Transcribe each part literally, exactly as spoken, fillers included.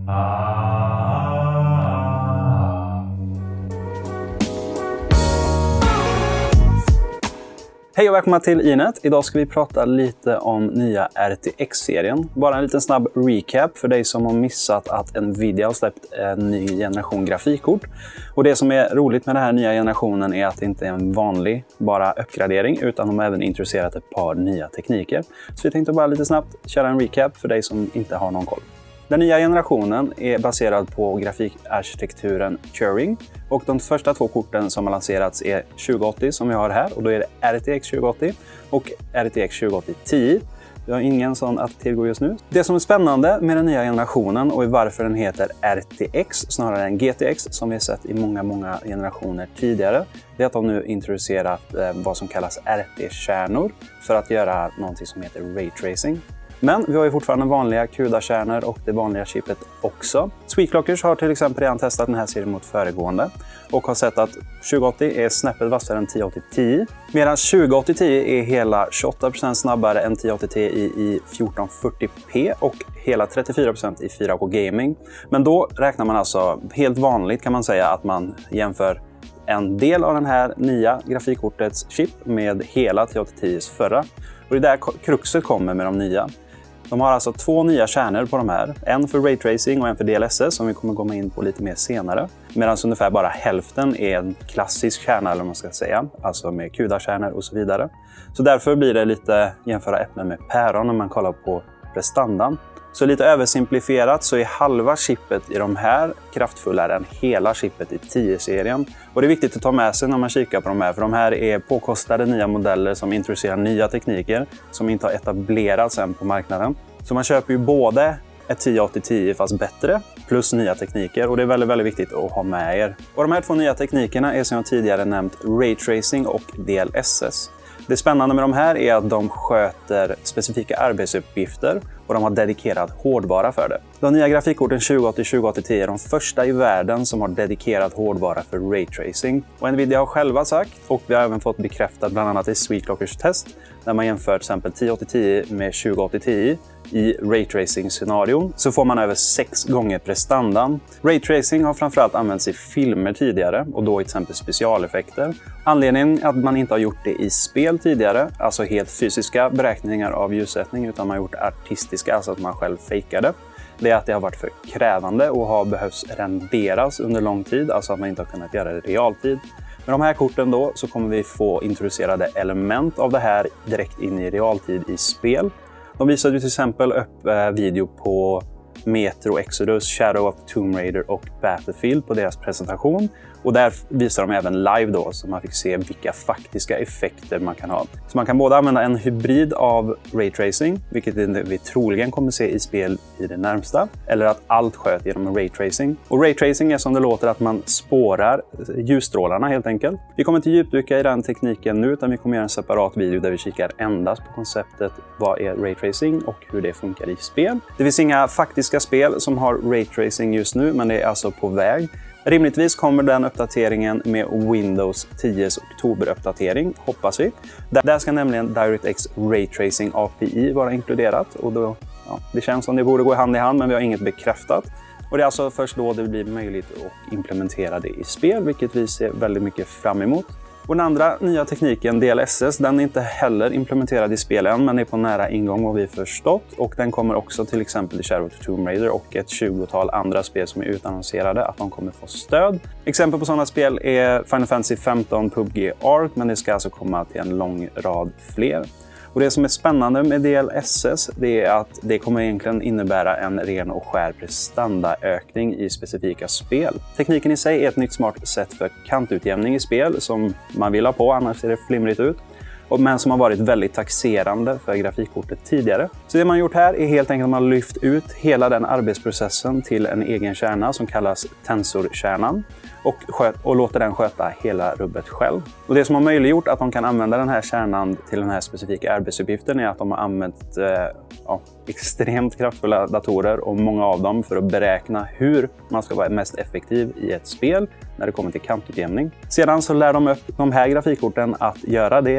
Hej och välkomna till Inet. Idag ska vi prata lite om nya R T X-serien. Bara en liten snabb recap för dig som har missat att Nvidia har släppt en ny generation grafikkort. Och det som är roligt med den här nya generationen är att det inte är en vanlig bara uppgradering, utan de har även introducerat ett par nya tekniker. Så vi tänkte bara lite snabbt köra en recap för dig som inte har någon koll. Den nya generationen är baserad på grafikarkitekturen Turing, och de första två korten som har lanserats är tjugo åttio som vi har här, och då är det R T X tjugo åttio och R T X tjugo åttio Ti. Vi har ingen sån att tillgå just nu. Det som är spännande med den nya generationen och varför den heter R T X snarare än G T X som vi har sett i många, många generationer tidigare, det är att de nu introducerat eh, vad som kallas R T-kärnor för att göra någonting som heter Ray Tracing. Men vi har ju fortfarande vanliga CUDA-kärnor och det vanliga chippet också. Sweetclockers har till exempel redan testat den här serien mot föregående och har sett att tjugo åttio är snäppet vassare än tio åttio Ti, medan tjugo åttio Ti är hela tjugoåtta procent snabbare än tio åttio Ti i fjorton fyrtio p och hela trettiofyra procent i fyra K gaming. Men då räknar man alltså helt vanligt, kan man säga, att man jämför en del av den här nya grafikkortets chip med hela tio åttio Ti's förra. Och det är där kruxet kommer med de nya. De har alltså två nya kärnor på de här. En för Ray Tracing och en för D L S S som vi kommer komma in på lite mer senare. Medan ungefär bara hälften är en klassisk kärna, eller vad man ska säga. Alltså med CUDA-kärnor och så vidare. Så därför blir det lite jämföra äpplen med päron när man kollar på prestandan. Så lite översimplifierat så är halva chippet i de här kraftfullare än hela chippet i tio-serien. Och det är viktigt att ta med sig när man kikar på de här, för de här är påkostade nya modeller som introducerar nya tekniker som inte har etablerats än på marknaden. Så man köper ju både ett tio åttio Ti fast bättre plus nya tekniker, och det är väldigt, väldigt viktigt att ha med er. Och de här två nya teknikerna är som jag tidigare nämnt Ray Tracing och D L S S. Det spännande med de här är att de sköter specifika arbetsuppgifter och de har dedikerad hårdvara för det. De nya grafikkorten tjugo åttio och tjugo åttio Ti är de första i världen som har dedikerad hårdvara för Ray Tracing. Och Nvidia har själva sagt, och vi har även fått bekräftat bland annat i Sweetclockers test, när man jämför till exempel tio åttio Ti med tjugo åttio Ti i Ray Tracing-scenarion, så får man över sex gånger prestandan. Ray Tracing har framförallt använts i filmer tidigare, och då i till exempel specialeffekter. Anledningen att man inte har gjort det i spel tidigare, alltså helt fysiska beräkningar av ljussättning, utan man har gjort artistiska, alltså att man själv fejkade, det är att det har varit för krävande och har behövts renderas under lång tid, alltså att man inte har kunnat göra det i realtid. Med de här korten då så kommer vi få introducerade element av det här direkt in i realtid i spel. De visade till exempel upp eh, video på Metro Exodus, Shadow of the Tomb Raider och Battlefield på deras presentation. Och där visar de även live då, så man fick se vilka faktiska effekter man kan ha. Så man kan både använda en hybrid av Ray Tracing, vilket vi troligen kommer se i spel i det närmsta, eller att allt sköt genom Ray Tracing. Och Ray Tracing är som det låter att man spårar ljusstrålarna helt enkelt. Vi kommer inte djupdyka i den tekniken nu, utan vi kommer göra en separat video där vi kikar endast på konceptet vad är Ray Tracing och hur det funkar i spel. Det finns inga faktiska spel som har Ray Tracing just nu, men det är alltså på väg. Rimligtvis kommer den uppdateringen med Windows tios oktober-uppdatering, hoppas vi. Där ska nämligen DirectX Ray Tracing A P I vara inkluderat, och då, ja, det känns som det borde gå hand i hand, men vi har inget bekräftat. Och det är alltså först då det blir möjligt att implementera det i spel, vilket vi ser väldigt mycket fram emot. Och den andra nya tekniken, D L S S, den är inte heller implementerad i spel än, men är på nära ingång vad vi förstått. Och den kommer också till exempel i Shadow of the Tomb Raider och ett tjugotal andra spel som är utannonserade att de kommer få stöd. Exempel på sådana spel är Final Fantasy femton, P U B G, Ark, men det ska alltså komma till en lång rad fler. Och det som är spännande med D L S S, det är att det kommer egentligen innebära en ren och skär prestandaökning i specifika spel. Tekniken i sig är ett nytt smart sätt för kantutjämning i spel som man vill ha på, annars ser det flimrigt ut. Men som har varit väldigt taxerande för grafikkortet tidigare. Så det man gjort här är helt enkelt att man har lyft ut hela den arbetsprocessen till en egen kärna som kallas tensorkärnan. Och, sköt, och låter den sköta hela rubbet själv. Och det som har möjliggjort att de kan använda den här kärnan till den här specifika arbetsuppgiften är att de har använt eh, ja, extremt kraftfulla datorer, och många av dem, för att beräkna hur man ska vara mest effektiv i ett spel när det kommer till kantutjämning. Sedan så lär de upp de här grafikkorten att göra det i samma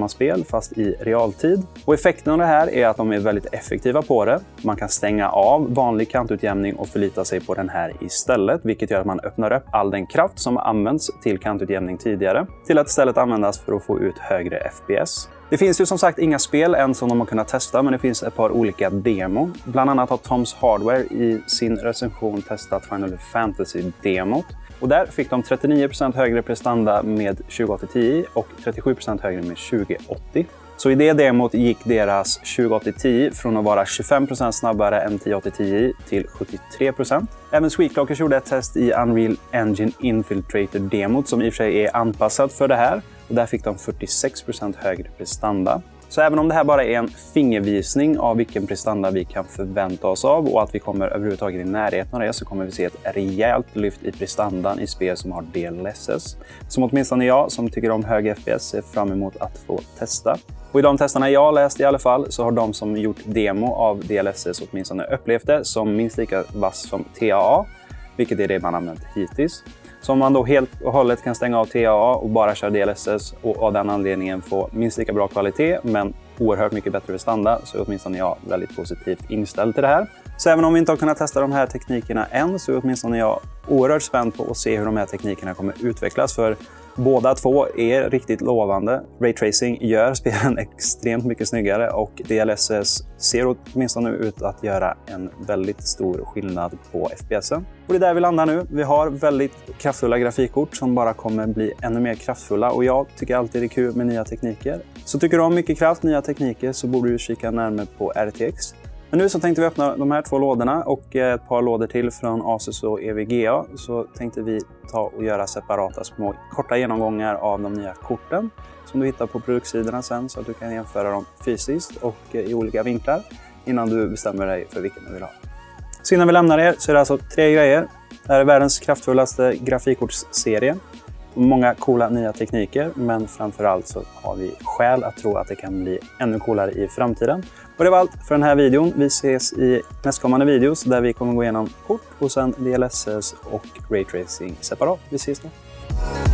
samma spel fast i realtid. Och effekten av det här är att de är väldigt effektiva på det. Man kan stänga av vanlig kantutjämning och förlita sig på den här istället, vilket gör att man öppnar upp all den kraft som används till kantutjämning tidigare till att istället användas för att få ut högre F P S. Det finns ju som sagt inga spel än som de har kunnat testa, men det finns ett par olika demo. Bland annat har Tom's Hardware i sin recension testat Final Fantasy-demot. Och där fick de trettionio procent högre prestanda med tjugo åttio Ti och trettiosju procent högre med tjugo åttio. Så i det demot gick deras tjugo åttio Ti från att vara tjugofem procent snabbare än tio åttio Ti till sjuttiotre procent. Även Sweetclockers gjorde ett test i Unreal Engine Infiltrator-demot som i och för sig är anpassat för det här. Och där fick de fyrtiosex procent högre prestanda. Så även om det här bara är en fingervisning av vilken prestanda vi kan förvänta oss av och att vi kommer överhuvudtaget i närheten av det, så kommer vi se ett rejält lyft i prestandan i spel som har D L S S. Som åtminstone jag som tycker om hög F P S ser fram emot att få testa. Och i de testerna jag har läst i alla fall så har de som gjort demo av D L S S åtminstone upplevt det som minst lika vass som T A A, vilket är det man använt hittills. Så om man då helt och hållet kan stänga av T A A och bara köra D L S S och av den anledningen få minst lika bra kvalitet men oerhört mycket bättre prestanda, så är åtminstone jag väldigt positivt inställd till det här. Så även om vi inte har kunnat testa de här teknikerna än, så är åtminstone jag oerhört spänd på att se hur de här teknikerna kommer utvecklas, för båda två är riktigt lovande. Raytracing gör spelen extremt mycket snyggare och D L S S ser åtminstone ut att göra en väldigt stor skillnad på F P S'en. Och det är där vi landar nu. Vi har väldigt kraftfulla grafikkort som bara kommer bli ännu mer kraftfulla, och jag tycker alltid det är kul med nya tekniker. Så tycker du om mycket kraft, nya tekniker, så borde du kika närmare på R T X. Men nu så tänkte vi öppna de här två lådorna och ett par lådor till från Asus och E V G A. Så tänkte vi ta och göra separata små korta genomgångar av de nya korten som du hittar på produktsidorna sen, så att du kan jämföra dem fysiskt och i olika vinklar innan du bestämmer dig för vilken du vill ha. Så innan vi lämnar er så är det alltså tre grejer. Det här är världens kraftfullaste grafikkortsserie. Många coola nya tekniker, men framförallt så har vi skäl att tro att det kan bli ännu coolare i framtiden. Och det var allt för den här videon. Vi ses i nästkommande videos där vi kommer gå igenom kort och sen D L S S och Raytracing separat. Vi ses då!